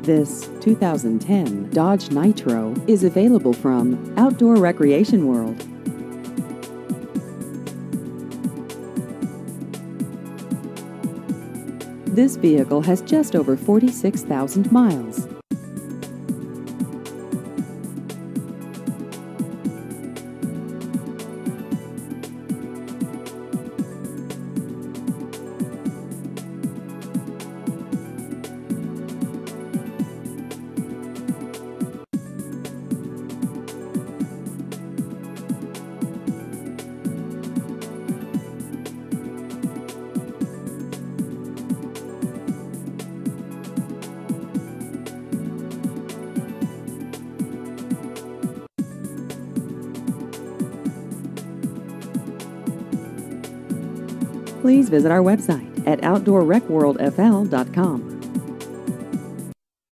This 2010 Dodge Nitro is available from Outdoor Recreation World. This vehicle has just over 46,000 miles. Please visit our website at outdoorrecworldfl.com.